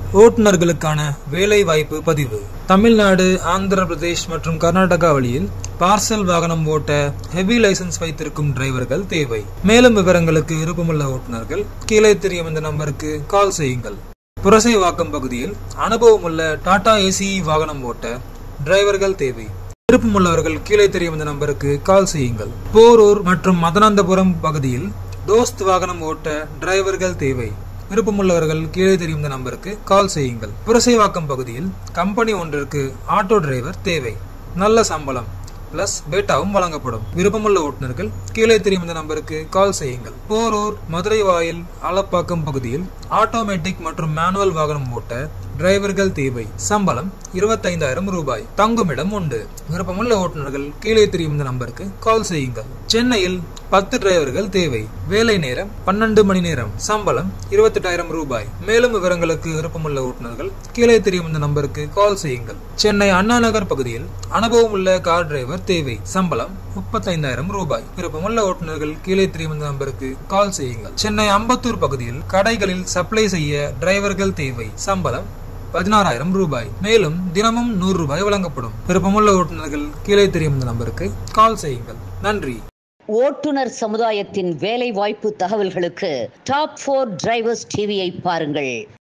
ஓட்டுநர்களுக்கான வேலை வாய்ப்பு பதிவு. தமிழ்நாடு, ஆந்திர பிரதேஷ் மற்றும் கர்நாடகா வழியில் பார்சல் வாகனம் ஓட்ட ஹெவி லைசன்ஸ் வைத்திருக்கும் டிரைவர்கள் தேவை. மேலும் விவரங்களுக்கு விருப்பமுள்ள ஓட்டுநர்கள் கீழே தெரியும் இந்த நம்பருக்கு கால் செய்யுங்கள். புரசைவாக்கம் பகுதியில் அனுபவமுள்ள டாடா ஏசி வாகனம் ஓட்ட டிரைவர்கள் தேவை. விருப்பமுள்ளவர்கள் கீழே தெரியும் இந்த நம்பருக்கு கால் செய்யுங்கள். போரூர் மற்றும் மதனந்தபுரம் பகுதியில் தோஸ்த் வாகனம் ஓட்ட டிரைவர்கள் தேவை. விருப்பமுள்ளவர்கள் கீழே தெரியும் இந்த நம்பருக்கு கால் செய்யுங்கள். புரசைவாக்கம் பகுதியில் கம்பெனி ஒன்றிற்கு ஆட்டோ டிரைவர் தேவை. நல்ல சம்பளம் பிளஸ் பேட்டாவும் வழங்கப்படும். விருப்பமுள்ள ஓட்டுநர்கள் கீழே தெரியும் இந்த நம்பருக்கு கால் செய்யுங்கள். போரூர், மதுரை வாயில், ஆலப்பாக்கம் பகுதியில் ஆட்டோமேட்டிக் மற்றும் மேனுவல் வாகனம் ஓட்ட டிரைவர்கள் தேவை. சம்பளம் 25,000 ரூபாய். தங்குமிடம் உண்டு. விருப்பமுள்ள ஓட்டுநர்கள் கீழே தெரியும் இந்த நம்பருக்கு கால் செய்யுங்கள். சென்னையில் 10 டிரைவர்கள் தேவை. வேலை நேரம் 12 மணி நேரம். சம்பளம் 28,000 ரூபாய். மேலும் விவரங்களுக்கு விருப்பமுள்ள ஓட்டுநர்கள் கீழே தெரியும் இந்த நம்பருக்கு கால் செய்யுங்கள். சென்னை அண்ணா நகர் பகுதியில் அனுபவம் உள்ள கார் டிரைவர் தேவை. சம்பளம் 35,000 ரூபாய். விருப்பமுள்ள ஓட்டுநர்கள் கீழே தெரியும் இந்த நம்பருக்கு கால் செய்யுங்கள். சென்னை அம்பத்தூர் பகுதியில் கடைகளில் சப்ளை செய்ய டிரைவர்கள் தேவை. சம்பளம் 16,000 ரூபாய். மேலும் தினமும் 100 ரூபாய் வழங்கப்படும். விருப்பமுள்ள ஓட்டுநர்கள் கீழே தெரியும் இந்த நம்பருக்கு கால் செய்யுங்கள். நன்றி. ஓட்டுநர் சமுதாயத்தின் வேலை வாய்ப்பு தகவல்களுக்கு டாப் 4 டிரைவர்ஸ் டிவியை பாருங்கள்.